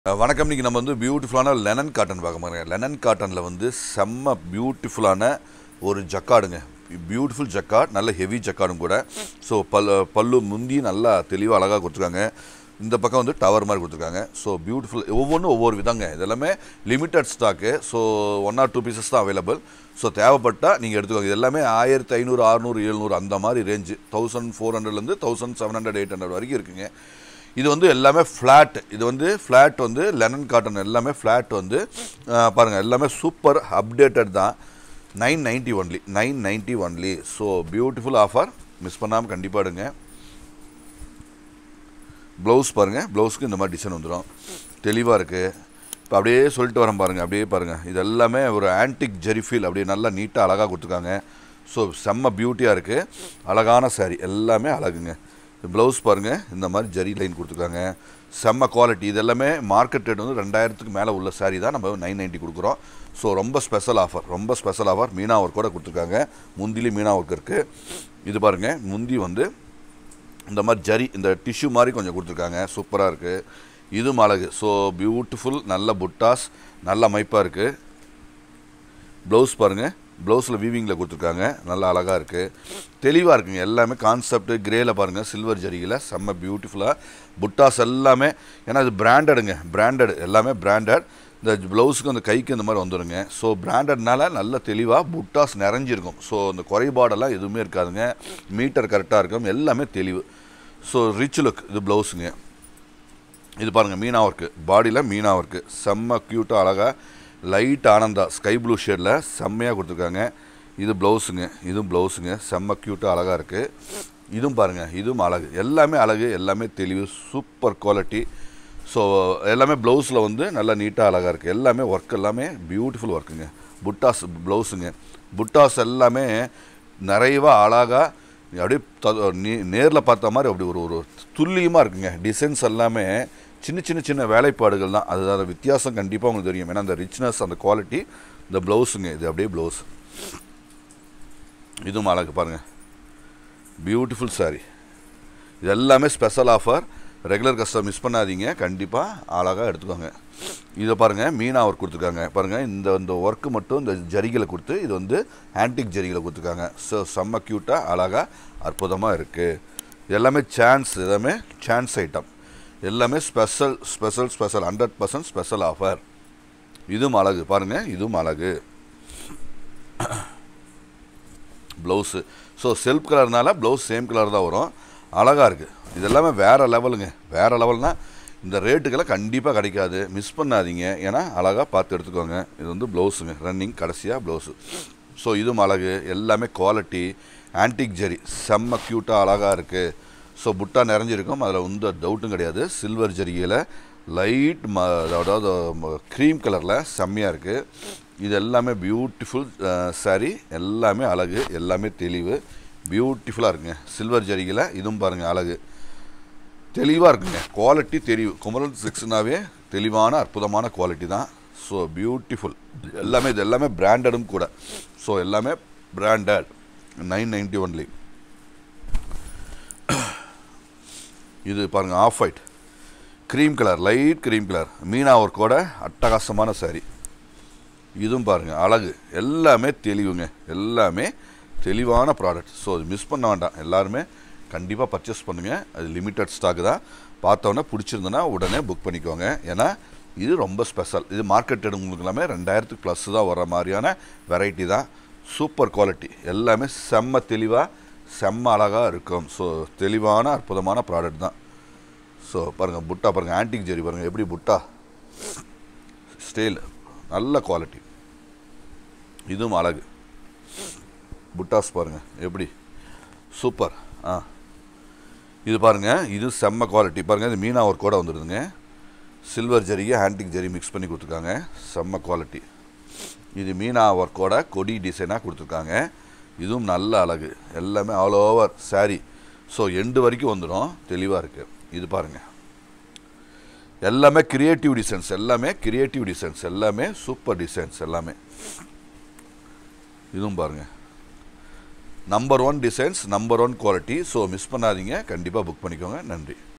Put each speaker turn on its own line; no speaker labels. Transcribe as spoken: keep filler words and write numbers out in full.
வணக்கம். இன்னைக்கு நம்ம வந்து பியூட்டிஃபுல்லான லெனன் காட்டன் பார்க்க போறோம். லெனன் காட்டனில் வந்து செம்ம பியூட்டிஃபுல்லான ஒரு ஜக்கார்டுங்க. பியூட்டிஃபுல் ஜக்கார்ட், நல்ல ஹெவி ஜக்கார்டும் கூட. ஸோ பல் பல்லு முந்தி நல்லா தெளிவாக அழகாக கொடுத்துருக்காங்க. இந்த பக்கம் வந்து டவர் மாதிரி கொடுத்துருக்காங்க. ஸோ பியூட்டிஃபுல், ஒவ்வொன்றும் ஒவ்வொரு விதங்க. இதெல்லாமே limited stock. So one or two pieces தான் அவைலபிள். ஸோ தேவைப்பட்டால் நீங்கள் எடுத்துக்கோங்க. இது எல்லாமே ஆயிரத்தி ஐநூறு அறுநூறு எழுநூறு அந்த மாதிரி ரேஞ்சு. தௌசண்ட் ஃபோர் ஹண்ட்ரட்லேருந்து thousand seven hundred eight hundred வரைக்கும் இருக்குங்க. இது வந்து எல்லாமே ஃப்ளாட். இது வந்து ஃப்ளாட் வந்து லெனன் காட்டன் எல்லாமே ஃப்ளாட் வந்து பாருங்கள், எல்லாமே சூப்பர் அப்டேட்டட் தான். Nine ninety only nine ninety only so beautiful offer, miss பண்ணாமல் கண்டிப்பாக எடுங்க. ப்ளவுஸ் பாருங்கள், ப்ளவுஸ்க்கு இந்த மாதிரி டிசைன் வந்துடும், தெளிவாக இருக்குது. இப்போ அப்படியே சொல்லிட்டு வரேன் பாருங்கள், அப்படியே பாருங்கள். இது எல்லாமே ஒரு ஆன்டிக் ஜெரி ஃபீல், அப்படியே நல்லா நீட்டாக அழகாக கொடுத்துருக்காங்க. ஸோ செம்ம பியூட்டியாக இருக்குது. அழகான சாரீ, எல்லாமே அழகுங்க. ப்ளவுஸ் பாருங்கள், இந்த மாதிரி ஜரி லைன் கொடுத்துருக்காங்க. செம்ம குவாலிட்டி. இது எல்லாமே மார்க்கெட் ரேட் வந்து ரெண்டாயிரத்துக்கு மேலே உள்ள சாரீ தான் நம்ம நைன் நைன்ட்டி கொடுக்குறோம். ஸோ ரொம்ப ஸ்பெஷல் ஆஃபர், ரொம்ப ஸ்பெஷல் ஆஃபர். மீனா ஒர்க் கூட கொடுத்துருக்காங்க. முந்திலி மீனா ஒர்க் இருக்குது. இது பாருங்கள், முந்தி வந்து இந்த மாதிரி ஜரி, இந்த டிஷ்யூ மாதிரி கொஞ்சம் கொடுத்துருக்காங்க. சூப்பராக இருக்குது. இதுவும் அழகு. ஸோ பியூட்டிஃபுல், நல்ல புட்டாஸ், நல்ல அமைப்பாக இருக்குது. ப்ளவுஸ் பாருங்கள், ப்ளவுஸில் வீவிங்கில் கொடுத்துருக்காங்க. நல்லா அழகாக இருக்குது, தெளிவாக இருக்குங்க. எல்லாமே கான்செப்ட் கிரேயில் பாருங்கள், சில்வர் ஜரியில் செம்ம பியூட்டிஃபுல்லாக. புட்டாஸ் எல்லாமே, ஏன்னா இது பிராண்டடுங்க, பிராண்டட் எல்லாமே பிராண்டட். இந்த ப்ளவுஸுக்கு அந்த கைக்கு இந்த மாதிரி வந்துடுங்க. ஸோ பிராண்டட்னால நல்ல தெளிவாக புட்டாஸ் நிறைஞ்சிருக்கும். ஸோ இந்த குறைபாடெல்லாம் எதுவுமே இருக்காதுங்க. மீட்டர் கரெக்டாக இருக்கும், எல்லாமே தெளிவு. So rich look. இது ப்ளவுஸுங்க. இது பாருங்கள், மீனா ஒர்க்கு, பாடியில் மீனா ஒர்க்கு செம்ம க்யூட்டாக அழகாக லைட் ஆனந்தா ஸ்கை ப்ளூ ஷேடில் செம்மையாக கொடுத்துருக்காங்க. இது ப்ளவுஸுங்க, இதுவும் ப்ளவுஸுங்க செம்ம க்யூட்டாக அழகாக இருக்குது. இதுவும் பாருங்கள், இதுவும் அழகு. எல்லாமே அழகு, எல்லாமே தெளிவு, சூப்பர் குவாலிட்டி. ஸோ எல்லாமே ப்ளவுஸில் வந்து நல்லா நீட்டாக அழகாக இருக்குது. எல்லாமே ஒர்க், எல்லாமே பியூட்டிஃபுல் ஒர்க்குங்க. புட்டாஸ் ப்ளவுஸுங்க. புட்டாஸ் எல்லாமே நிறைவாக அழகாக அப்படியே நீ நேரில் பார்த்த மாதிரி அப்படி ஒரு ஒரு துல்லியமாக இருக்குங்க. டிசைன்ஸ் எல்லாமே சின்ன சின்ன சின்ன வேலைப்பாடுகள் தான். அது அதோட வித்தியாசம் கண்டிப்பாக உங்களுக்கு தெரியும். ஏன்னா அந்த ரிச்னஸ், அந்த குவாலிட்டி. இந்த ப்ளவுஸுங்க, இது அப்படியே ப்ளவுஸ். இதுவும் அழகு பாருங்கள், பியூட்டிஃபுல் சாரீ. இது எல்லாமே special offer. Regular customer miss பண்ணாதீங்க, கண்டிப்பாக அழகாக எடுத்துக்கோங்க. இதை பாருங்கள், மீனா ஒர்க் கொடுத்துருக்காங்க பாருங்கள். இந்த இந்த ஒர்க்கு மட்டும் இந்த ஜரிகளை கொடுத்து, இது வந்து ஆன்டிக் ஜரிகளை கொடுத்துருக்காங்க. ஸோ செம்ம க்யூட்டாக அழகாக அற்புதமாக இருக்குது. இது எல்லாமே சான்ஸ், எல்லாமே சான்ஸ் ஐட்டம். எல்லாமே special special special hundred percent special offer. இதுவும் அழகு பாருங்கள், இதுவும் அழகு. ப்ளவுஸு ஸோ செல்ஃப் கலர்னால ப்ளவுஸ் சேம் கலர் தான் வரும். அழகாக இருக்குது. இது எல்லாமே வேறு லெவலுங்க. வேறு லெவல்னால் இந்த ரேட்டுக்கெல்லாம் கண்டிப்பாக கிடைக்காது, மிஸ் பண்ணாதீங்க. ஏன்னா அழகாக பார்த்து எடுத்துக்கோங்க. இது வந்து ப்ளவுஸுங்க, ரன்னிங் கடைசியாக ப்ளவுஸு. ஸோ இதுவும் அழகு. எல்லாமே குவாலிட்டி, ஆன்டிக் ஜெரி செம்ம க்யூட்டாக அழகாக இருக்குது. ஸோ புட்டா நிறைஞ்சிருக்கும், அதில் எந்த டவுட்டும் கிடையாது. சில்வர் ஜரிகையில் லைட் ம அதாவது க்ரீம் கலரில் செம்மையாக இருக்குது. இது எல்லாமே பியூட்டிஃபுல் சாரீ. எல்லாமே அழகு, எல்லாமே தெளிவு, பியூட்டிஃபுல்லாக இருக்குங்க. சில்வர் ஜரிகையில் இதுவும் பாருங்கள் அழகு, தெளிவாக இருக்குங்க. குவாலிட்டி தெரிவு. குமரன் சில்க்ஸ்னாவே தெளிவான அற்புதமான குவாலிட்டி தான். So beautiful. எல்லாமே இது எல்லாமே பிராண்டடும் கூட. ஸோ எல்லாமே பிராண்டட். Nine ninety only. இது பாருங்கள், off white cream colour, light cream colour, meena ஒர்க்கோட அட்டகாசமான சாரீ. இதுவும் பாருங்கள் அழகு. எல்லாமே தெளிவுங்க, எல்லாமே தெளிவான ப்ராடக்ட். ஸோ அது மிஸ் பண்ண வேண்டாம். எல்லாருமே கண்டிப்பாக பர்ச்சேஸ் பண்ணுங்கள். அது லிமிட்டட் ஸ்டாக் தான். பார்த்தோன்னே பிடிச்சிருந்தோன்னா உடனே புக் பண்ணிக்கோங்க. ஏன்னா இது ரொம்ப ஸ்பெஷல். இது மார்க்கெட் ரேட் உங்களுக்கு எல்லாமே ரெண்டாயிரத்துக்கு ப்ளஸ் தான் வர மாதிரியான வெரைட்டி தான். Super quality. எல்லாமே செம்ம தெளிவாக செம்ம அழகாக இருக்கும். ஸோ தெளிவான அற்புதமான ப்ராடக்ட் தான். ஸோ பாருங்கள், புட்டா பாருங்கள், ஆன்டிக் ஜெரி பாருங்கள், எப்படி புட்டா ஸ்டைல், நல்ல குவாலிட்டி. இதுவும் அழகு. புட்டாஸ் பாருங்கள் எப்படி சூப்பர். ஆ இது பாருங்கள், இது செம்ம குவாலிட்டி பாருங்கள். இது மீனா ஒர்க்கோட வந்துடுதுங்க. சில்வர் ஜரிகை ஆன்டிக் ஜெரி மிக்ஸ் பண்ணி கொடுத்துருக்காங்க. செம்ம குவாலிட்டி. இது மீனா ஒர்க்கோட கொடி டிசைனாக கொடுத்துருக்காங்க. இதுவும் நல்ல அழகு. எல்லாமே all over sari. So end வரைக்கும் வந்துடும், தெளிவாக இருக்குது. இது பாருங்கள், எல்லாமே கிரியேட்டிவ் டிசைன்ஸ், எல்லாமே கிரியேட்டிவ் டிசைன்ஸ், எல்லாமே சூப்பர் டிசைன்ஸ் எல்லாமே. இதுவும் பாருங்கள், number one designs, number one quality. So miss பண்ணாதீங்க, கண்டிப்பாக புக் பண்ணிக்கோங்க. நன்றி.